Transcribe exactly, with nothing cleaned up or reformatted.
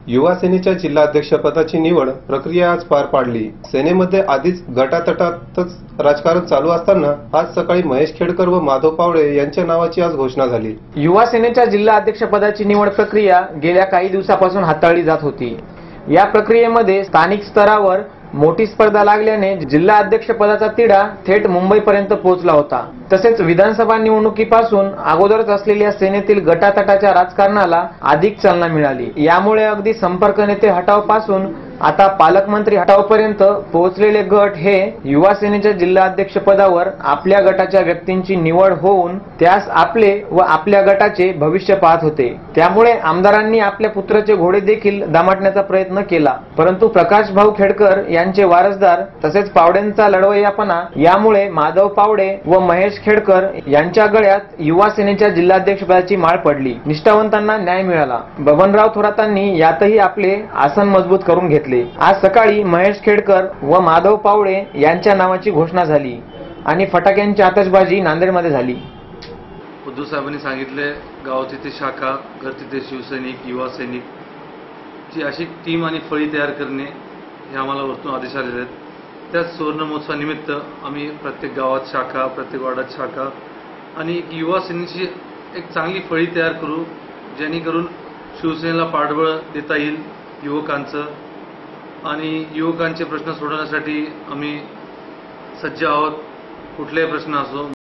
युवा सेनेच्या जिल्हाध्यक्षपदाची निवड प्रक्रिया आज पार पाडली। सेनेमध्ये आधीच गटातटातच राजकारण चालू असताना आज सकाळी महेश खेडकर व माधव पावळे यांच्या नावाची आज घोषणा झाली। युवा सेनेच्या जिल्हाध्यक्षपदाची निवड प्रक्रिया गेल्या काही दिवसापासून हाताळली जात होती। या प्रक्रियेमध्ये स्थानिक स्तरावर मोठी स्पर्धा लागल्याने जिल्हा अध्यक्षपदाचा तिढा थेट मुंबईपर्यंत पोहोचला होता। तसेच विधानसभा निवडणुकीपासून अगोदरच असलेल्या सेनेतील गटातटाच्या राजकारणाला अधिक चालना मिळाली। यामुळे अगदी संपर्क नेते हटावपासून आता पालकमंत्री हटावपर्यंत पोहोचलेले गट हे युवा सेनेच्या जिल्हा अध्यक्षपदावर आपल्या गटाच्या व्यक्तींची निवड होऊन त्यास आपले व आपल्या गटाचे भविष्य पाहत होते। त्यामुळे आमदारांनी आपल्या पुत्राचे घोडे देखील दामटण्याचा प्रयत्न केला, परंतु प्रकाश भाऊ खेडकर यांचे वारसदार तसेच पावडेंचा लढवय्यापणा यामुळे माधव पावडे व महेश खेडकर यांच्या गळ्यात युवा सेनेच्या जिल्हाध्यक्षपदाची माळ पडली। निष्ठावंतांना न्याय मिळाला। बबनराव थोरातांनी यातही आपले आसन मजबूत करून घेतले। आज सकाळी महेश खेडकर व माधव पावळे यांच्या नावाची घोषणा झाली आणि फटाक्यांची आतषबाजी नांदेडमध्ये झाली। उद्धव साहेबांनी सांगितले गाव तिथे शाखा, घर तिथे शिवसैनिक, युवा सैनिक ची अशी टीम आणि फळी तयार करणे हे आम्हाला वरतून आदेश आलेले आहेत। त्याच सुवर्ण महोत्सवानिमित्त आम्ही प्रत्येक गावात शाखा, प्रत्येक वार्डात शाखा आणि एक युवा सेनेची एक चांगली फळी तयार करू, जेणेकरून शिवसेनेला पाठबळ देता येईल युवकांचं आणि युवकांचे प्रश्न सोडवण्यासाठी आम्ही सज्ज आहोत। कुठलेही प्रश्न असो